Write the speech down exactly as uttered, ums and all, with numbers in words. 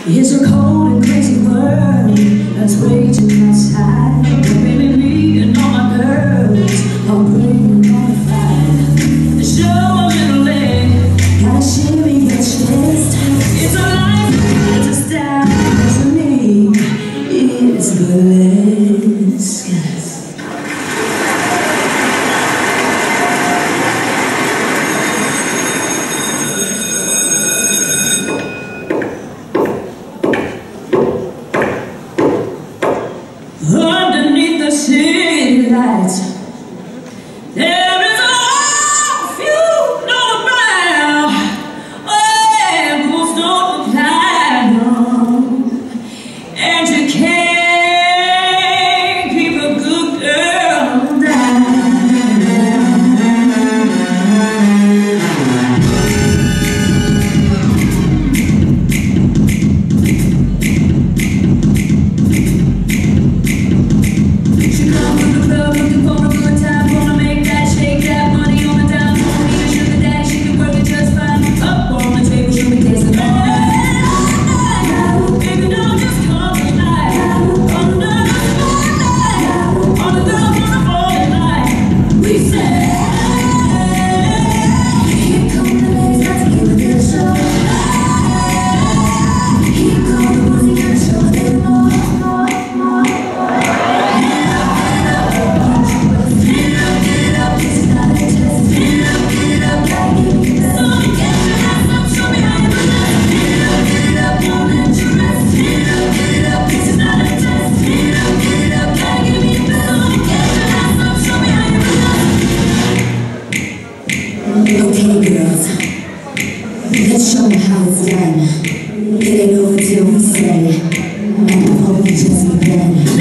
It's a cold and crazy world that's raging outside. Baby, me and all my girls are bringing on the fire. Show a little leg, gotta shimmy your chest. It's a life, it's a style, it's a name, it's burlesque. Underneath the city lights, there is a few no brown, oh, ghosts don't climb on, and you can't keep a good girl down. Okay, girls, let's show them how it's done. It ain't over till we say, and the hope just begun.